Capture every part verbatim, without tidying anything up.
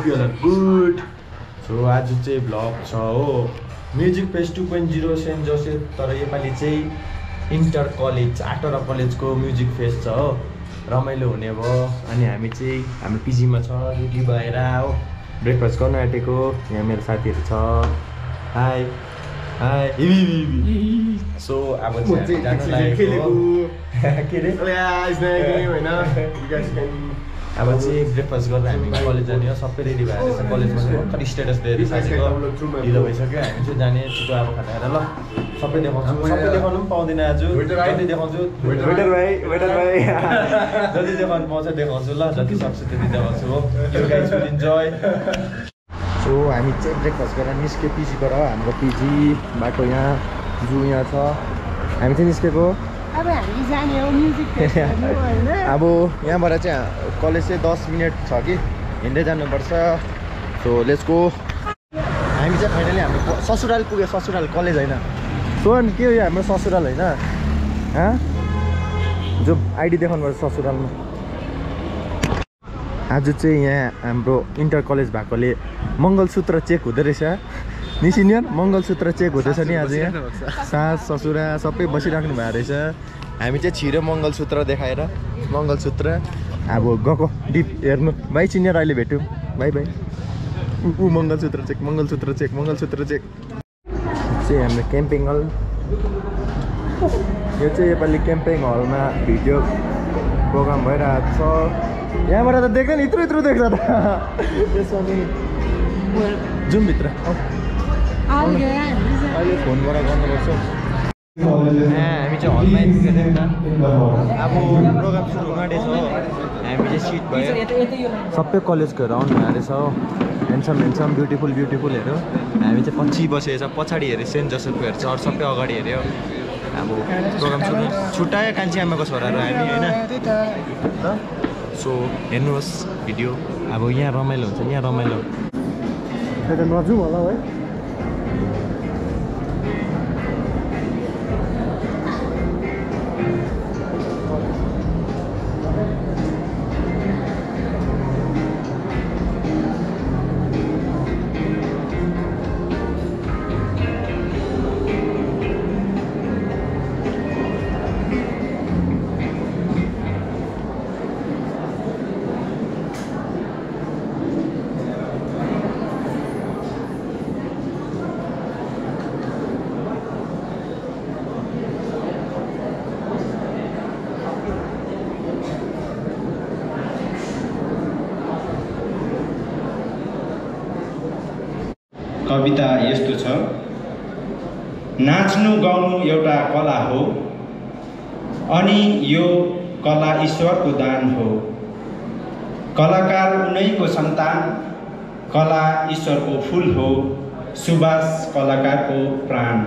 hope you all are good. So आज चाहिँ vlog छ हो music fest two point zero Saint Joseph तर योपालि चाहिँ इन्टर कलेज आठवटा कलेजको म्युजिक फेस्ट छ हो रमाइलो हुने भयो अनि हामी चाहिँ हाम्रो पिजीमा छ रेडी भएर हो ब्रेकफास्ट गर्न आँटेको यहाँ मेरो साथीहरू छ हाई हाई सो अब चाहिँ जानु लागेको के रे अब चाहिँ ब्रेकफास्ट गरेर हामी कलेज जाने हो सबै रेडी भएर छ कलेजमा भर्खर स्टेटस दिएर साथीको ढिलो भइसक्यो हामी चाहिँ जाने छिटो अब खाना खाएर ल सबै देखाउँछु सबै देखाउनु पनि पाउँदैन आज जति देखाउँछु वेटर भाइ वेटर भाइ जति देखाउनु पाउँछ देखाउँछु ल जति सक्छु त्यति देखाउँछु हो you guys will enjoy so हामी चाहिँ ब्रेकफास्ट गरेर निस्क्यो पिजीबाट हाम्रो पिजी बाटो यहाँ जू यहाँ छ हामी चाहिँ निस्केको अब हामी जाने हो म्युजिक फेस्ट हैन अब यहाँबाट चाहिँ कलेज चाहिँ दस मिनट छ कि हिँड्दै जानुपर्छ सो लेट्स गो हामी चाहिँ फाइनली हाम्रो ससुराल पुग्यो ससुराल कलेज होइन सोन के हो यो हाम्रो ससुराल होइन हाँ जो आइडी देखाउनुपर्छ ससुरालमा आज चाहिँ यहाँ हाम्रो इन्टर कलेज भएकोले मङ्गलसूत्र चेक हुँदो रहेछ नि सिनियर मङ्गलसूत्र चेक हुँदैछ नि आज यहाँ सास ससुरा सबै बसिराख्नु भएको रहेछ हामी चाहिँ छिरो मङ्गलसूत्र देखाएर मङ्गलसूत्र अब गएको डिप हेर्नु भाइ सिनियर अहिले भेट्यौँ भाइ भाइ ऊ mangalsutra check mangalsutra check mangalsutra check चाहिँ हाम्रो क्याम्पिङ हल यो चाहिँ योपालि क्याम्पिङ हलमा भिडियो प्रोग्राम भइरहेको छ यहाँबाट त देख्दैन यत्रो यत्रो देख्छ त त्यसमा नि जाउँ भित्र अहिले फोनबाट गर्नुपर्छ हामी चाहिँ हलमा आइपुगेको अब प्रोग्राम सुरु हुन आँटेछ हो हामी चाहिँ सिट भयो सबै कलेजकोहरू आउनु भएको रहेछ हो हेन्डसम हेन्डसम ब्युटिफुल ब्युटिफुलहरू हामी चाहिँ पछि बसेको छ पछाडि हेऱ्यो सेन्ट जोसेफको हेर्छ अरू सबै अगाडि हेऱ्यो अब प्रोग्राम सुरु छुट्टायो कान्छी आमाको छोराहरू हामी होइन सो हेर्नुहोस् भिडियो अब यहाँ रमाइलो हुन्छ यहाँ रमाइलो नजाउँ होला है कविता यस्तो छ नाच्नु गाउनु एउटा कला हो अनि यो कला ईश्वरको दान हो कलाकार उनैको सन्तान कला ईश्वरको फूल हो सुबास कलाकारको प्राण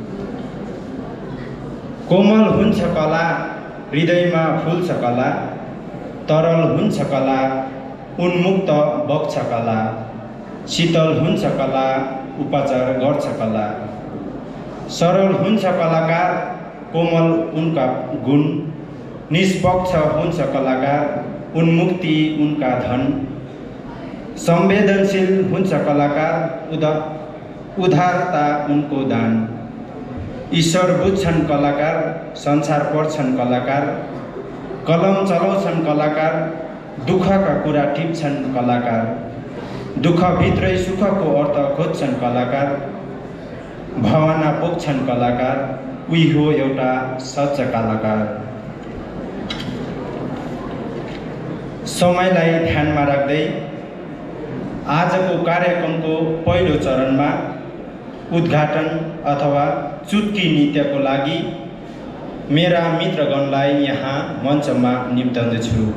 कोमल हुन्छ कला हृदयमा फुल्छ कला तरल हुन्छ कला उन्मुक्त बग्छ कला शीतल हुन्छ कला उपचार गर्छ कला सरल हुन्छ कलाकार कोमल उनका गुण निष्पक्ष हुन्छ कलाकार उन्मुक्ति उनका धन संवेदनशील हुन्छ कलाकार उदा उदारता उनको दान ईश्वर बुझ्छन् कलाकार संसार पढ्छन् कलाकार कलम चलाउँछन् कलाकार दुःखका कुरा टिप्छन् कलाकार दुःखभित्रै सुखको अर्थ खोज्छन् कलाकार भावना पोख्छन् कलाकार उही हो एउटा सच्चा कलाकार समयलाई ध्यानमा राख्दै आजको कार्यक्रमको पहिलो चरणमा उद्घाटन अथवा चुटकी नृत्यको लागि मेरा मित्रगणलाई यहाँ मञ्चमा निम्ताउँदछु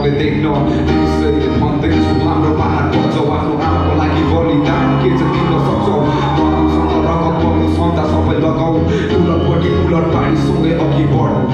तपाईँ देख्न त्यसैले भन्दैछु हाम्रो पहाड बचाउ आफ्नो आमाको लागि बलिदान के चाहिँ दिन सक्छौ रगतसँग रगत पर्नु सन्ता सबै लगाऊ उलटपट्टि उलट पानीसँगै अघि बढौँ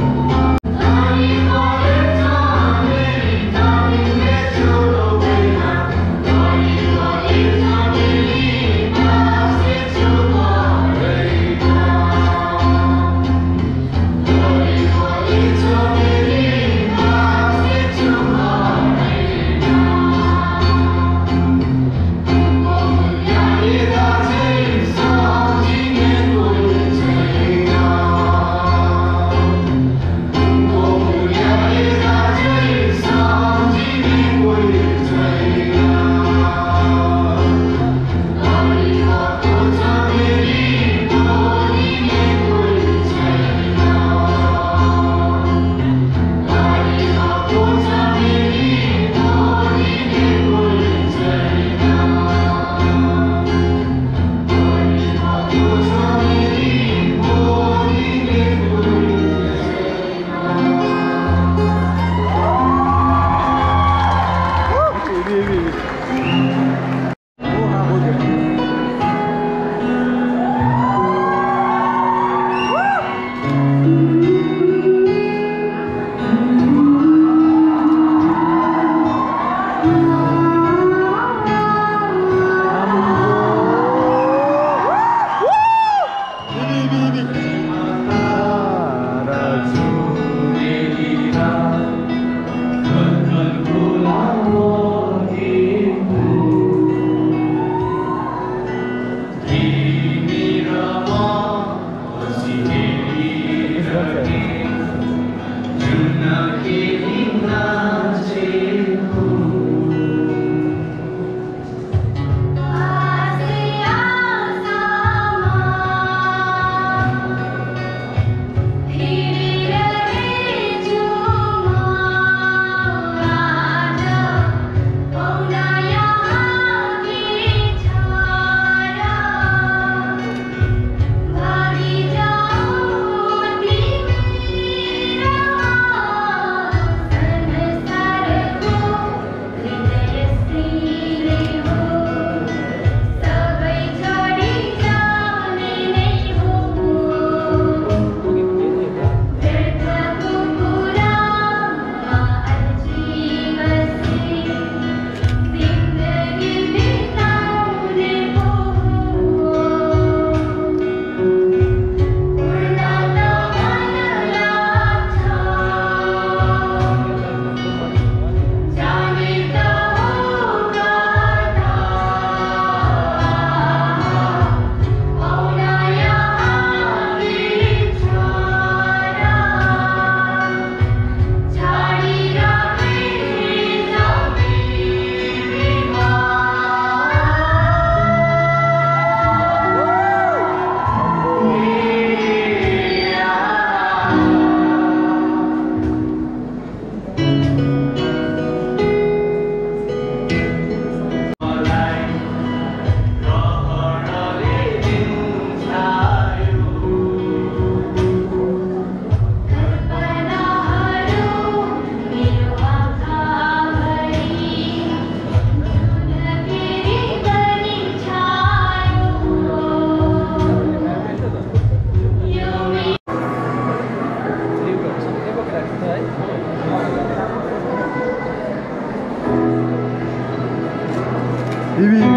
Bibi.